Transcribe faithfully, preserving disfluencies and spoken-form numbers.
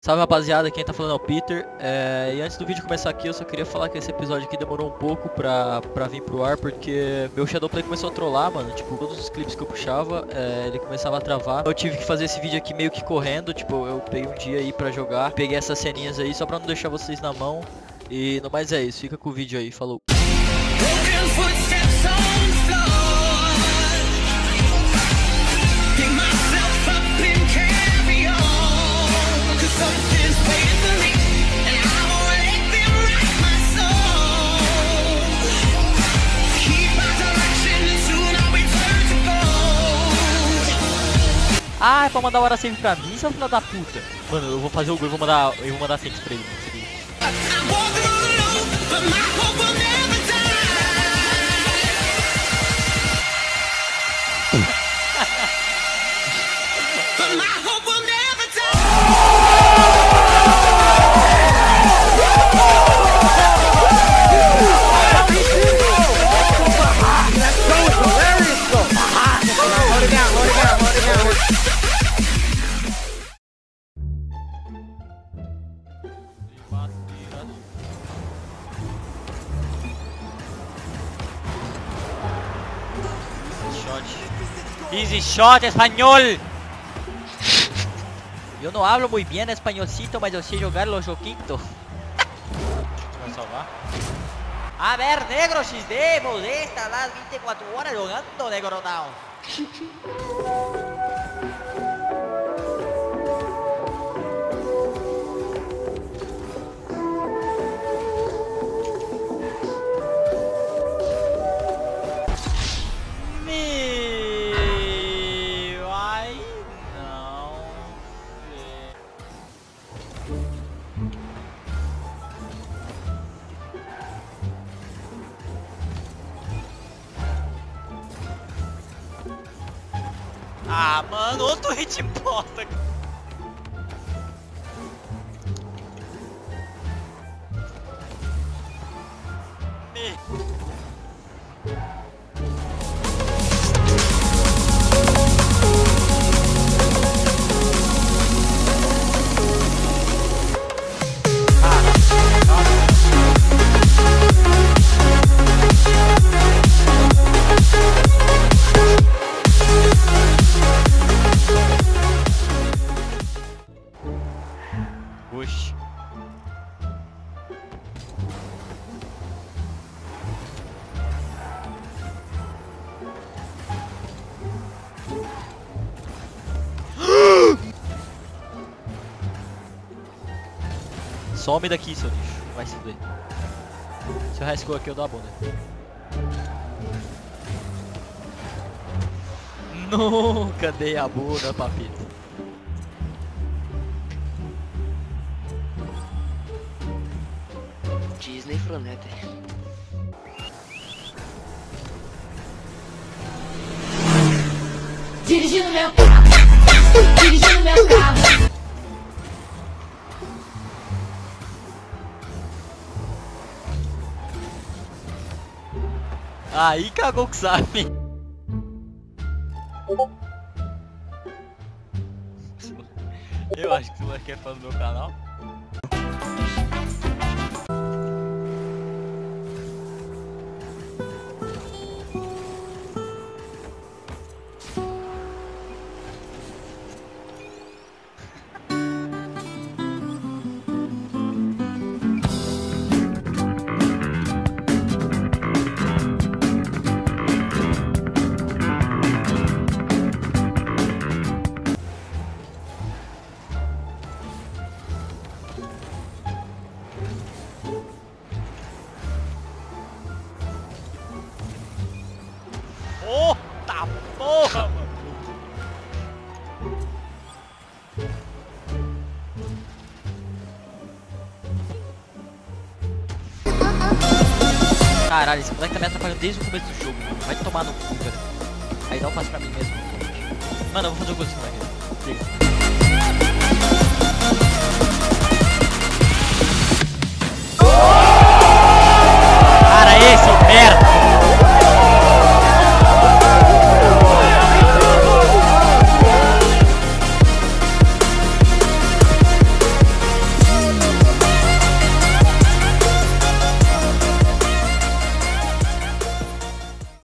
Salve rapaziada, quem tá falando é o Peter, é, e antes do vídeo começar aqui eu só queria falar que esse episódio aqui demorou um pouco pra, pra vir pro ar, porque meu Shadowplay começou a trollar, mano, tipo, todos os clipes que eu puxava, é, ele começava a travar. Eu tive que fazer esse vídeo aqui meio que correndo, tipo, eu peguei um dia aí pra jogar, peguei essas ceninhas aí só pra não deixar vocês na mão, e no mais é isso, fica com o vídeo aí, falou. Ah, é pra mandar o hora save pra mim, seu filho da puta. Mano, eu vou fazer o gol, eu vou mandar, eu vou mandar thanks pra ele. Easy shot, espanhol. Eu não hablo muy bien espanholcito, mas eu sei jogar los joguitos. Vai salvar? A ver, negro X D, você está lá vinte e quatro horas jogando, negro down. Ah, mano, outro hit bosta. Oxi. Some daqui, seu lixo. Vai se fuder. Se eu rescou aqui, eu dou a bunda. Nunca dei a bunda, papito. Disney Fronete. Dirigindo meu carro, dirigindo meu carro. Aí cagou que sabe. Eu acho que esse moleque é fã do meu canal. Oh, tá porra, mano. Caralho, esse moleque tá me atrapalhando desde o começo do jogo. Vai tomar no cu, cara. Aí dá um passo pra mim mesmo. Mano, eu vou fazer o gol desse moleque.